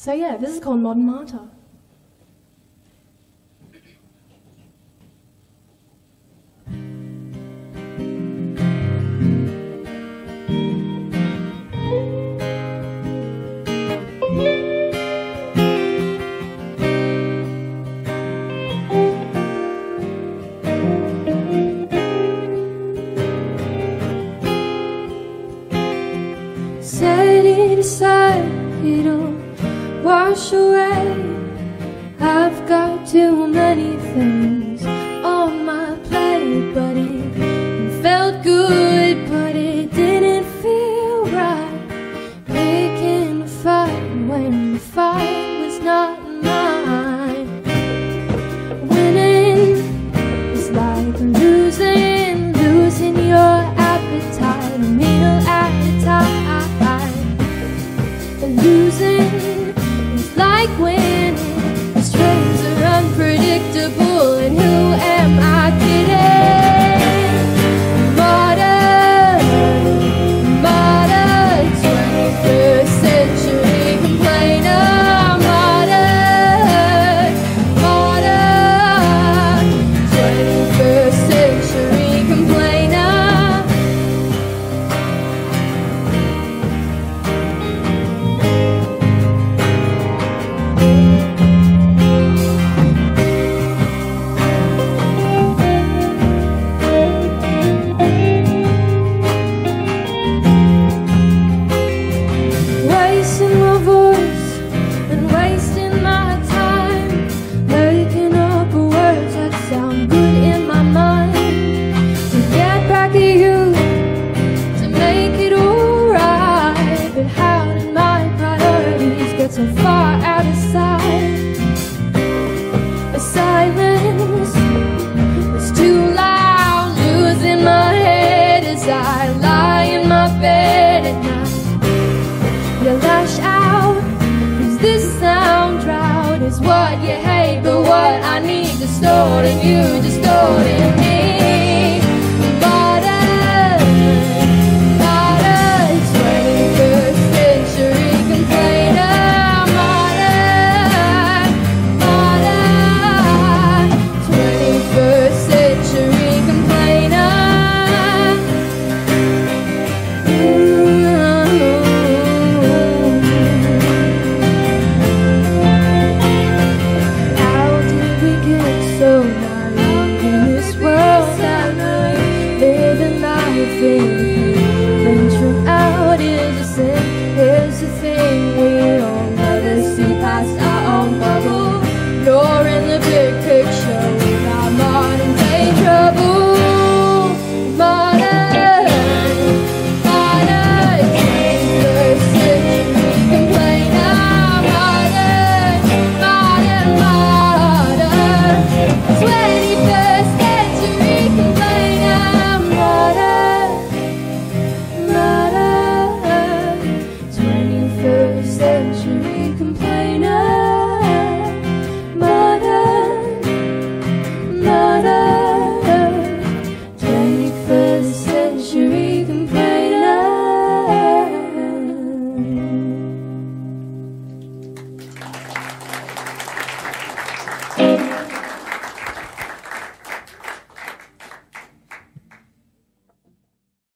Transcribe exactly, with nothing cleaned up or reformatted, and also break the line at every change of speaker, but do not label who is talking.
So yeah, this is called Modern Martyr.
Sadie decided it'll wash away. I've got too many things on my plate, but it felt good, but it didn't feel right. Picking a fight when the fight was not mine. Winning is like losing, losing your appetite, a meal appetite. Losing is like winning. These trains are unpredictable, and who am I kidding? Martyr, martyr, twenty-first century complainer. Martyr, martyr, twenty-first century complainer. Wasting my voice and wasting my time, making up words that sound good in my mind, to get back at you, to make it alright. But how did my priorities get so far out of sight? The silence was too loud, losing my head as I lie in my bed at night. You lash out, is this sound drought? Is what you hate, but what I need distorting you, distorting me.